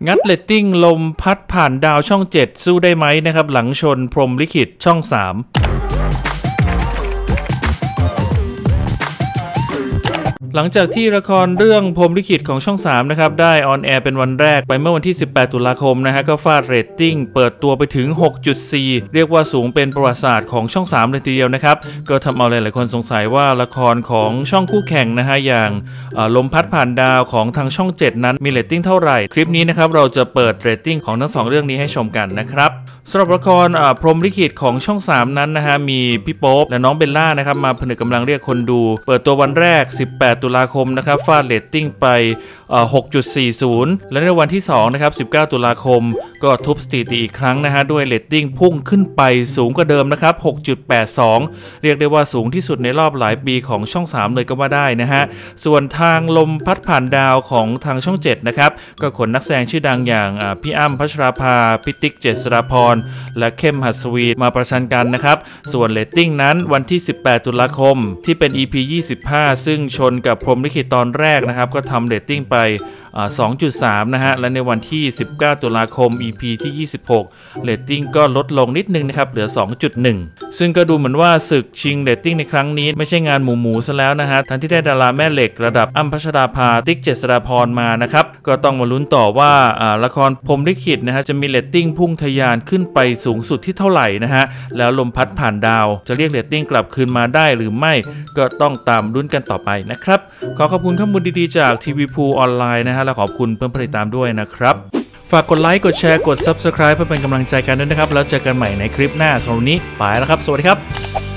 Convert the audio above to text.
งัดเรตติ้งลมพัดผ่านดาวช่อง7สู้ได้ไหมนะครับหลังชนพรหมลิขิตช่อง3หลังจากที่ละครเรื่องพรหมลิขิตของช่อง3นะครับได้ออนแอร์เป็นวันแรกไปเมื่อวันที่18ตุลาคมนะฮะก็ฟาดเรตติ้งเปิดตัวไปถึง 6.4 เรียกว่าสูงเป็นประวัติศาสตร์ของช่อง3เลยทีเดียวนะครับก็ทำเอาหลายๆคนสงสัยว่าละครของช่องคู่แข่งนะฮะอย่างลมพัดผ่านดาวของทางช่อง7นั้นมีเรตติ้งเท่าไหร่คลิปนี้นะครับเราจะเปิดเรตติ้งของทั้ง2เรื่องนี้ให้ชมกันนะครับสำหรับละครพรหมลิขิตของช่อง3นั้นนะฮะมีพี่โป๊ปและน้องเบลล่านะครับมาผนึกกำลังเรียกคนดูเปิดตัววันแรก18ตุลาคมนะครับฟาดเรตติ้งไป 6.40 และในวันที่2นะครับ19ตุลาคมก็ทุบสถิติอีกครั้งนะฮะด้วยเรตติ้งพุ่งขึ้นไปสูงกว่าเดิมนะครับ 6.82 เรียกได้ว่าสูงที่สุดในรอบหลายปีของช่อง3เลยก็ว่าได้นะฮะส่วนทางลมพัดผ่านดาวของทางช่อง7นะครับก็ขนนักแสดงชื่อดังอย่างพี่อ้ำพัชราภาพี่ติ๊กเจษฎาพรและเข้มหัสวีมาประชันกันนะครับส่วนเรตติ้งนั้นวันที่18ตุลาคมที่เป็น EP 25ซึ่งชนกับพรหมลิขิตตอนแรกนะครับก็ทำเรตติ้งไป2.3 นะฮะและในวันที่19ตุลาคม EP ที่26เรตติ้งก็ลดลงนิดนึงนะครับเหลือ 2.1 ซึ่งก็ดูเหมือนว่าศึกชิงเรตติ้งในครั้งนี้ไม่ใช่งานหมูซะแล้วนะฮะทั้งที่ได้ดาราแม่เหล็กระดับอ้ำพัชราภาติ๊กเจษฎาพรมานะครับก็ต้องมาลุ้นต่อว่าละครพรหมลิขิตนะฮะจะมีเรตติ้งพุ่งทะยานขึ้นไปสูงสุดที่เท่าไหร่นะฮะแล้วลมพัดผ่านดาวจะเรียกเรตติ้งกลับคืนมาได้หรือไม่ก็ต้องตามลุ้นกันต่อไปนะครับขอขอบคุณข้อมูลดีๆจากทีวีพูออนไลน์นะฮะและขอบคุณเพื่อนๆติดตามด้วยนะครับฝากกดไลค์กดแชร์กด Subscribe เพื่อเป็นกำลังใจกันด้วยนะครับแล้วเจอกันใหม่ในคลิปหน้าสำหรับวันนี้ไปแล้วครับสวัสดีครับ